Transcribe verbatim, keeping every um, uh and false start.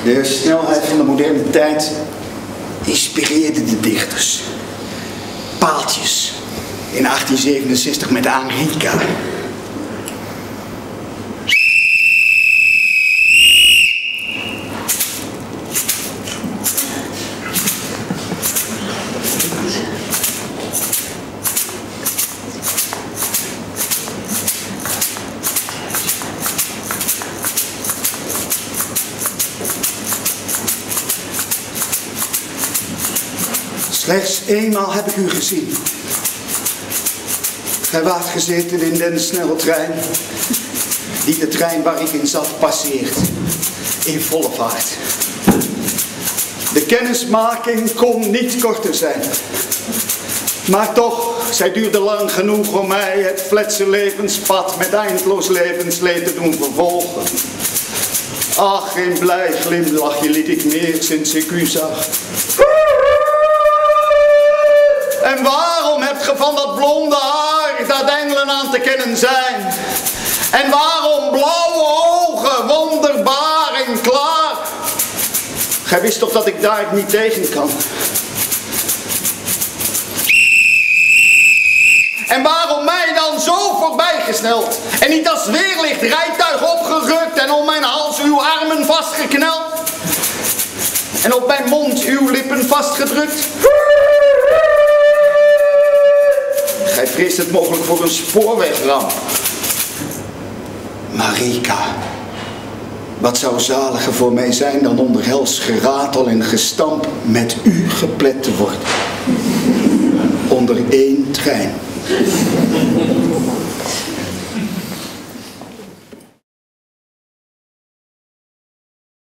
De snelheid van de moderne tijd inspireerde de dichters. Paaltjes in achttien zevenenzestig met Anrika. Slechts eenmaal heb ik u gezien. Gij waart gezeten in den sneltrein, die de trein waar ik in zat passeert, in volle vaart. De kennismaking kon niet korter zijn. Maar toch, zij duurde lang genoeg om mij het fletse levenspad met eindeloos levensleed te doen vervolgen. Ach, geen blij glimlachje liet ik meer sinds ik u zag. En waarom hebt ge van dat blonde haar dat engelen aan te kennen zijn? En waarom blauwe ogen, wonderbaar en klaar? Gij wist toch dat ik daar niet tegen kan? En waarom mij dan zo voorbijgesneld? En niet als weerlicht rijtuig opgerukt en om mijn hals uw armen vastgekneld? En op mijn mond uw lippen vastgedrukt? Gij vreest het mogelijk voor een spoorwegramp. Marika, wat zou zaliger voor mij zijn dan onder hels geratel en gestamp met u geplet te worden. Onder één trein.